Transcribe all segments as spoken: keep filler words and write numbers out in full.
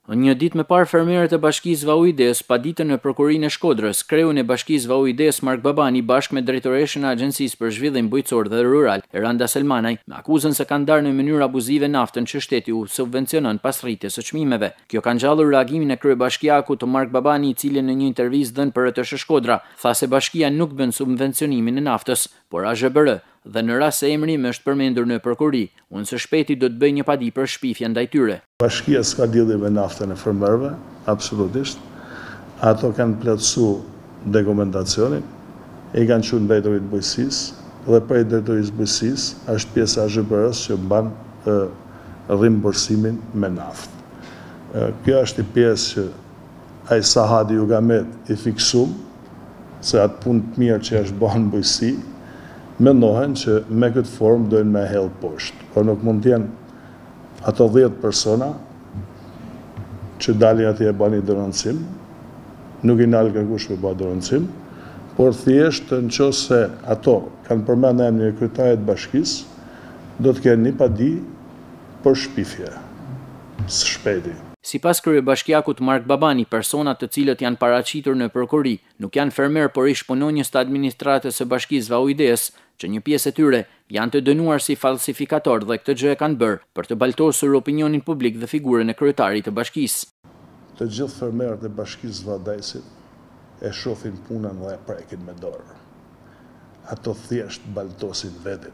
Një ditë më parë, fermerët e bashkisë V A U I D-s paditën në Prokurorinë e Shkodrës, kreun e bashkisë V A U I D-s Mark Babani bashkë me drejtoreshën e Agjencisë për Zhvillim Bujqësor dhe Rural, Eranda Selmanaj, me akuzën se kanë ndarë në mënyrë abuzive naftën që shteti u subvencionon pas rritjes së çmimeve. Kjo ka ngjallur reagimin e kryebashkiakut të Mark Babani, i cili në një intervistë dhënë për R T S H Shkodra tha se bashkia nuk bën subvencionimin e naftës, por A Z B R, dhe në rast se emri më është përmendur në prokurori, unë së shpejti do të bëj një padi për shpifjen ndaj tyre. Bashkia s'ka lidhje me naftën e fermerëve, absolutisht. Ato kanë plotësu dokumentacionin, i kanë qenë drejtorit bujqësisë dhe prej drejtorisë bujqësisë është pjesa e A Z B R-s që mban rimbursimin me naftë. Kjo është i pjesë që ai Sahadi Jugamet i fiksum se atë punë të mirë që është bën në bujqësi, mendohen që me këtë formë dojnë me hellë poshtë, por nuk mund t'jenë ato dhjetë persona që dalin atje e bani dëroncim, nuk i nalë kërkush me ba dëroncim, por thjesht në qoftë se ato kanë përmend emrin e kryetarit bashkisë, do të kenë një padi për shpifje, së shpejti. Sipas kryebashkiakut Mark Babani, personat të cilët janë paraqitur në prokurori nuk janë fermer, por ish punonjës të administratës së bashkisë V A U I D-s, që një pjesë e tyre janë të dënuar si falsifikator dhe këtë gjë e kanë bërë për të baltosur opinionin publik dhe figurën e kryetarit të bashkisë. Të gjithë fermerët e bashkisë V A D S-it e shohin punën dhe e prekin me dorë. Ato thjesht baltosin veten.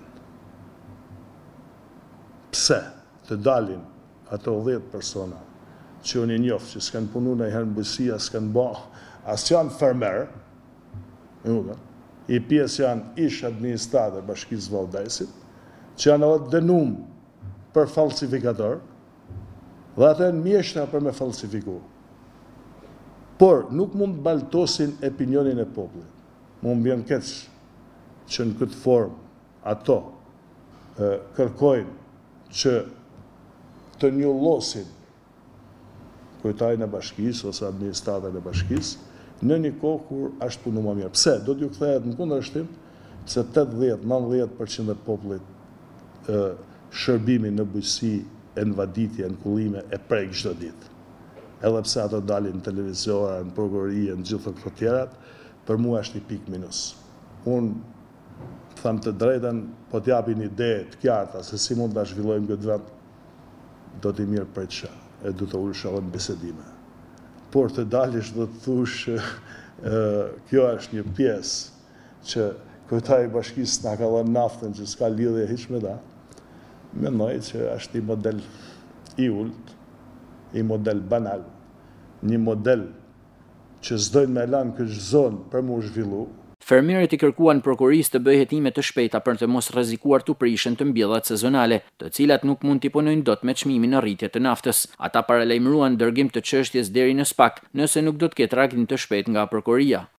Pse të dalin ato dhjetë persona që unë i njoftë që s'kanë punu në herë në bujqësia, s'kanë ba, as që janë fermerë, i pjesë janë ish administratë e bashkisë V A U D S-it, që janë edhe dënum për falsifikator, dhe atë e në mjeshtra për me falsifiku. Por nuk mund baltosin opinionin e popullit. Mund bjen keq që në këtë formë ato e, kërkojnë që të njullosin kryetarin e bashkisë ose administratën e bashkisë, në një kohë kur është punu më mirë. Pse? Do t'ju kthehet në kundërshtim se tetëdhjetë nëntëdhjetë përqind e popullit e, shërbimin në bujqësi, e në vaditje, në kullime e prek çdo ditë. Edhe pse ato dalin në televizora, në prokurori, në gjithë këto tjerat, për mua është i pik minus. Unë tham të drejtën, po t'japin ide të qarta se si mund ta zhvillojmë këtë vend, do t'i mirë prej çka, e du të ullë shalën bisedime. Por të dalish dhe të thush, e, kjo është një pjesë që kryetari i bashkisë na ka dhënë naftën që s'ka lidhje hiç me ta, mendoj që është i model i ulët, i model banal, një model që s'dojnë me lanë këtë zonë për mu zhvillu. Fermerët i kërkuan prokurorisë të bëjë hetime të shpejta për të mos rrezikuar të prishën të mbjellat sezonale, të cilat nuk mund t'i punojnë dot me çmimin në rritje të naftës. Ata paralajmëruan dërgim të çështjes deri në SPAK, nëse nuk do të ketë reagim të shpejtë nga prokuroria.